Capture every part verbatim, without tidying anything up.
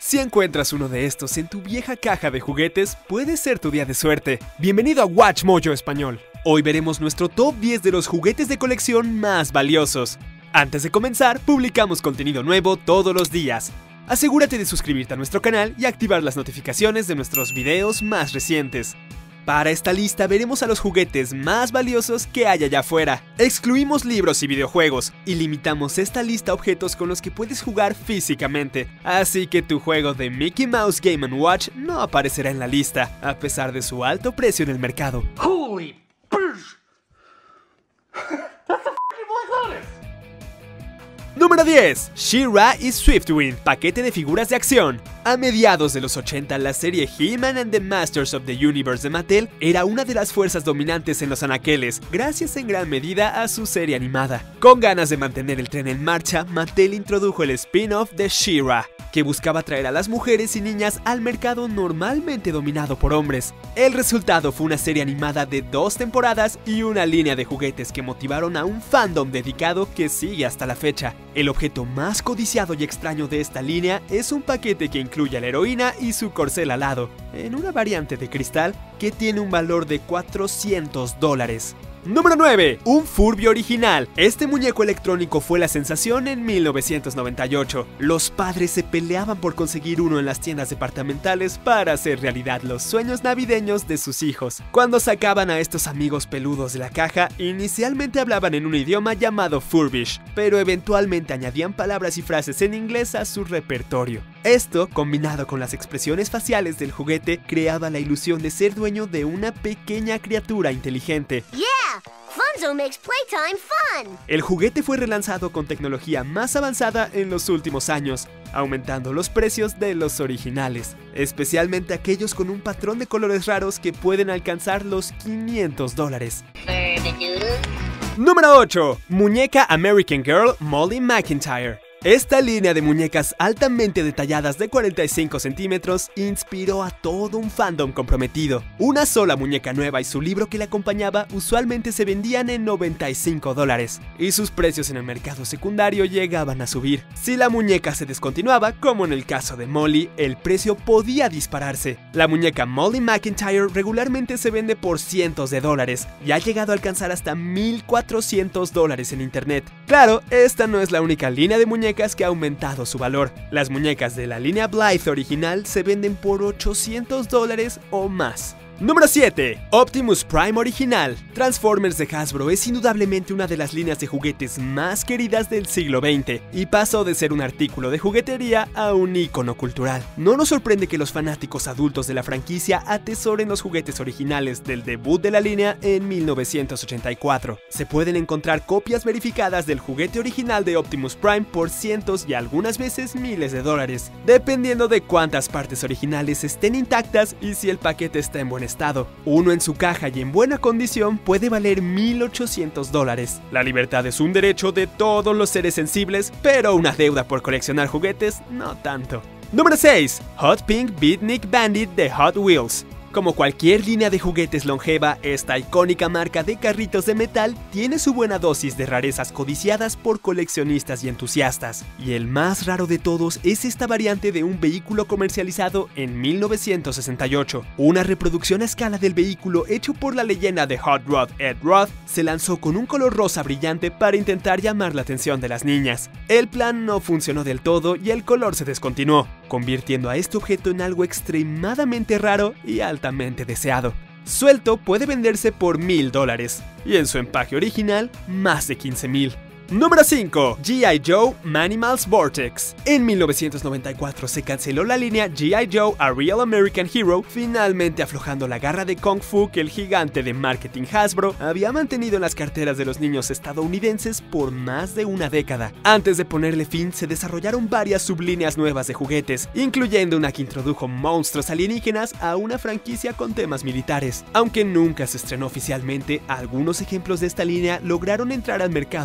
Si encuentras uno de estos en tu vieja caja de juguetes, puede ser tu día de suerte. Bienvenido a Watch Mojo Español. Hoy veremos nuestro top diez de los juguetes de colección más valiosos. Antes de comenzar, publicamos contenido nuevo todos los días. Asegúrate de suscribirte a nuestro canal y activar las notificaciones de nuestros videos más recientes. Para esta lista veremos a los juguetes más valiosos que hay allá afuera. Excluimos libros y videojuegos y limitamos esta lista a objetos con los que puedes jugar físicamente. Así que tu juego de Mickey Mouse Game and Watch no aparecerá en la lista, a pesar de su alto precio en el mercado. Holy bitch! That's the fucking Black Lotus! Número diez. She-Ra y Swiftwind, paquete de figuras de acción. A mediados de los ochenta, la serie He-Man and the Masters of the Universe de Mattel era una de las fuerzas dominantes en los anaqueles, gracias en gran medida a su serie animada. Con ganas de mantener el tren en marcha, Mattel introdujo el spin-off de She-Ra, que buscaba traer a las mujeres y niñas al mercado normalmente dominado por hombres. El resultado fue una serie animada de dos temporadas y una línea de juguetes que motivaron a un fandom dedicado que sigue hasta la fecha. El objeto más codiciado y extraño de esta línea es un paquete que incluye a la heroína y su corcel alado, en una variante de cristal que tiene un valor de cuatrocientos dólares. Número nueve. Un Furby original. Este muñeco electrónico fue la sensación en mil novecientos noventa y ocho. Los padres se peleaban por conseguir uno en las tiendas departamentales para hacer realidad los sueños navideños de sus hijos. Cuando sacaban a estos amigos peludos de la caja, inicialmente hablaban en un idioma llamado Furbish, pero eventualmente añadían palabras y frases en inglés a su repertorio. Esto, combinado con las expresiones faciales del juguete, creaba la ilusión de ser dueño de una pequeña criatura inteligente. Yeah! Funzo makes playtime fun! El juguete fue relanzado con tecnología más avanzada en los últimos años, aumentando los precios de los originales, especialmente aquellos con un patrón de colores raros que pueden alcanzar los quinientos dólares. Número ocho. Muñeca American Girl Molly McIntyre. Esta línea de muñecas altamente detalladas de cuarenta y cinco centímetros inspiró a todo un fandom comprometido. Una sola muñeca nueva y su libro que la acompañaba usualmente se vendían en noventa y cinco dólares, y sus precios en el mercado secundario llegaban a subir. Si la muñeca se descontinuaba, como en el caso de Molly, el precio podía dispararse. La muñeca Molly McIntyre regularmente se vende por cientos de dólares y ha llegado a alcanzar hasta mil cuatrocientos dólares en internet. Claro, esta no es la única línea de muñecas que ha aumentado su valor. Las muñecas de la línea Blythe original se venden por ochocientos dólares o más. Número siete. Optimus Prime original. Transformers de Hasbro es indudablemente una de las líneas de juguetes más queridas del siglo veinte y pasó de ser un artículo de juguetería a un ícono cultural. No nos sorprende que los fanáticos adultos de la franquicia atesoren los juguetes originales del debut de la línea en mil novecientos ochenta y cuatro. Se pueden encontrar copias verificadas del juguete original de Optimus Prime por cientos y algunas veces miles de dólares, dependiendo de cuántas partes originales estén intactas y si el paquete está en buen estado. Uno en su caja y en buena condición puede valer mil ochocientos dólares. La libertad es un derecho de todos los seres sensibles, pero una deuda por coleccionar juguetes no tanto. Número seis. Hot Pink Beatnik Bandit de Hot Wheels. Como cualquier línea de juguetes longeva, esta icónica marca de carritos de metal tiene su buena dosis de rarezas codiciadas por coleccionistas y entusiastas. Y el más raro de todos es esta variante de un vehículo comercializado en mil novecientos sesenta y ocho. Una reproducción a escala del vehículo hecho por la leyenda de Hot Rod Ed Roth se lanzó con un color rosa brillante para intentar llamar la atención de las niñas. El plan no funcionó del todo y el color se descontinuó, convirtiendo a este objeto en algo extremadamente raro y altamente deseado. Suelto puede venderse por mil dólares y en su empaque original más de quince mil. Número cinco. G I Joe Manimals Vortex. En mil novecientos noventa y cuatro se canceló la línea G I Joe A Real American Hero, finalmente aflojando la garra de Kung Fu que el gigante de marketing Hasbro había mantenido en las carteras de los niños estadounidenses por más de una década. Antes de ponerle fin, se desarrollaron varias sublíneas nuevas de juguetes, incluyendo una que introdujo monstruos alienígenas a una franquicia con temas militares. Aunque nunca se estrenó oficialmente, algunos ejemplos de esta línea lograron entrar al mercado secundario.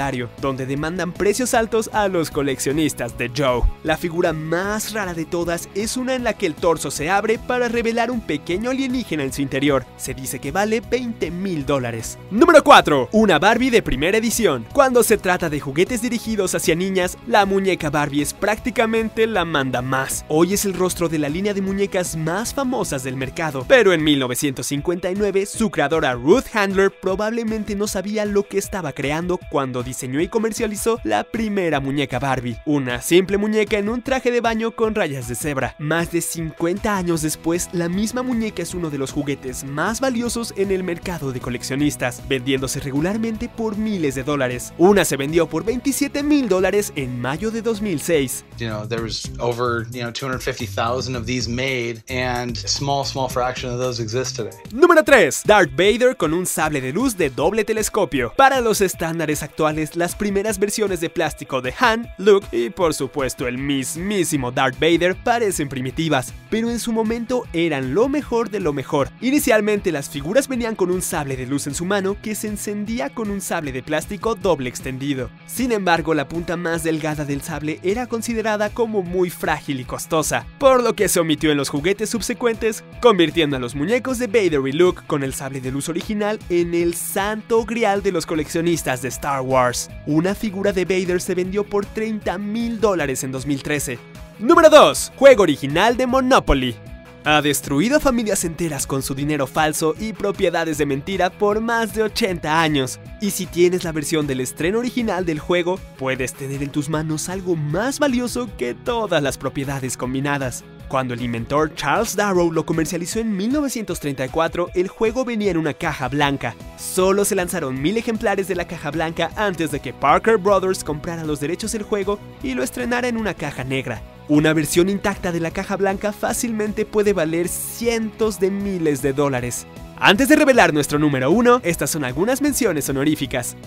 secundario, donde demandan precios altos a los coleccionistas de Joe. La figura más rara de todas es una en la que el torso se abre para revelar un pequeño alienígena en su interior. Se dice que vale veinte mil dólares. Número cuatro. Una Barbie de primera edición. Cuando se trata de juguetes dirigidos hacia niñas, la muñeca Barbie es prácticamente la manda más. Hoy es el rostro de la línea de muñecas más famosas del mercado, pero en mil novecientos cincuenta y nueve su creadora Ruth Handler probablemente no sabía lo que estaba creando cuando diseñó y comercializó la primera muñeca Barbie, una simple muñeca en un traje de baño con rayas de cebra. Más de cincuenta años después, la misma muñeca es uno de los juguetes más valiosos en el mercado de coleccionistas, vendiéndose regularmente por miles de dólares. Una se vendió por veintisiete mil dólares en mayo de dos mil seis. You know, there was over, you know, two hundred fifty thousand of these made, and a small, small fraction of those exist today. Número tres. Darth Vader con un sable de luz de doble telescopio. Para los estándares actuales, las primeras versiones de plástico de Han, Luke y por supuesto el mismísimo Darth Vader parecen primitivas, pero en su momento eran lo mejor de lo mejor. Inicialmente las figuras venían con un sable de luz en su mano que se encendía con un sable de plástico doble extendido. Sin embargo, la punta más delgada del sable era considerada como muy frágil y costosa, por lo que se omitió en los juguetes subsecuentes, convirtiendo a los muñecos de Vader y Luke con el sable de luz original en el santo grial de los coleccionistas de Star Wars. Una figura de Vader se vendió por treinta mil dólares en dos mil trece. Número dos. Juego original de Monopoly. Ha destruido a familias enteras con su dinero falso y propiedades de mentira por más de ochenta años. Y si tienes la versión del estreno original del juego, puedes tener en tus manos algo más valioso que todas las propiedades combinadas. Cuando el inventor Charles Darrow lo comercializó en mil novecientos treinta y cuatro, el juego venía en una caja blanca. Solo se lanzaron mil ejemplares de la caja blanca antes de que Parker Brothers comprara los derechos del juego y lo estrenara en una caja negra. Una versión intacta de la caja blanca fácilmente puede valer cientos de miles de dólares. Antes de revelar nuestro número uno, estas son algunas menciones honoríficas.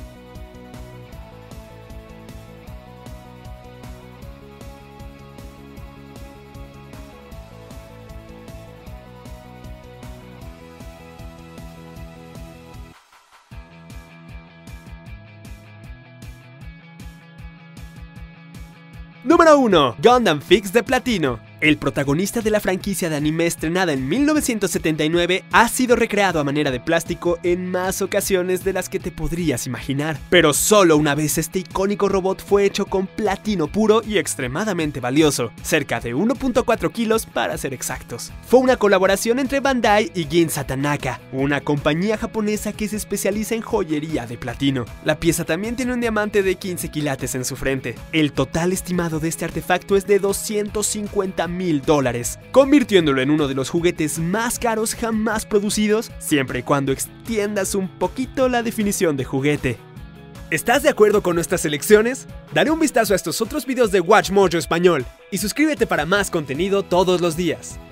Número uno. Gundam Fix de platino. El protagonista de la franquicia de anime estrenada en mil novecientos setenta y nueve ha sido recreado a manera de plástico en más ocasiones de las que te podrías imaginar. Pero solo una vez este icónico robot fue hecho con platino puro y extremadamente valioso, cerca de uno punto cuatro kilos para ser exactos. Fue una colaboración entre Bandai y Ginza Tanaka, una compañía japonesa que se especializa en joyería de platino. La pieza también tiene un diamante de quince quilates en su frente. El total estimado de este artefacto es de doscientos cincuenta mil dólares, convirtiéndolo en uno de los juguetes más caros jamás producidos, siempre y cuando extiendas un poquito la definición de juguete. ¿Estás de acuerdo con nuestras selecciones? Dale un vistazo a estos otros videos de WatchMojo Español y suscríbete para más contenido todos los días.